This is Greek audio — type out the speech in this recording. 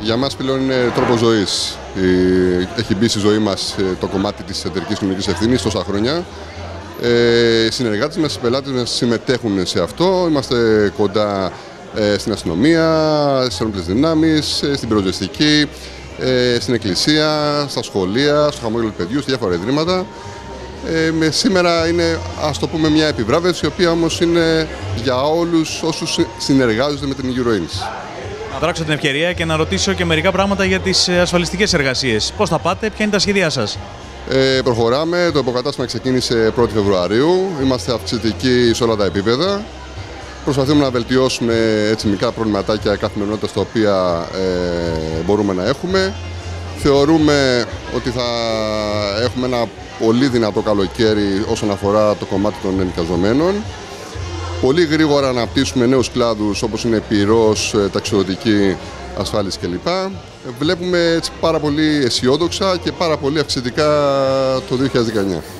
Για μας πλέον είναι τρόπος ζωής. Έχει μπει στη ζωή μας το κομμάτι της εταιρικής κοινωνικής ευθύνης τόσα χρόνια. Οι συνεργάτες μας, οι πελάτες μας συμμετέχουν σε αυτό. Είμαστε κοντά στην αστυνομία, στις ενόπλες δυνάμεις, στην πυροσβεστική, στην εκκλησία, στα σχολεία, στο χαμόγελο του παιδιού, σε διάφορα ιδρύματα. Σήμερα είναι, ας το πούμε, μια επιβράβευση, η οποία όμως είναι για όλους όσους συνεργάζονται με την EuroINS. Να δράξω την ευκαιρία και να ρωτήσω και μερικά πράγματα για τις ασφαλιστικές εργασίες. Πώς θα πάτε, ποια είναι τα σχέδιά σας? Προχωράμε, το υποκατάστημα ξεκίνησε 1η Φεβρουαρίου, είμαστε αυξητικοί σε όλα τα επίπεδα. Προσπαθούμε να βελτιώσουμε έτσι μικρά προβληματάκια καθημερινότητας τα οποία μπορούμε να έχουμε. Θεωρούμε ότι θα έχουμε ένα πολύ δυνατό καλοκαίρι όσον αφορά το κομμάτι των ενοικιαζομένων. Πολύ γρήγορα αναπτύσσουμε νέους κλάδους όπως είναι πυρός, ταξιδιωτική, ασφάλιση κλπ. Βλέπουμε έτσι πάρα πολύ αισιόδοξα και πάρα πολύ αυξητικά το 2019.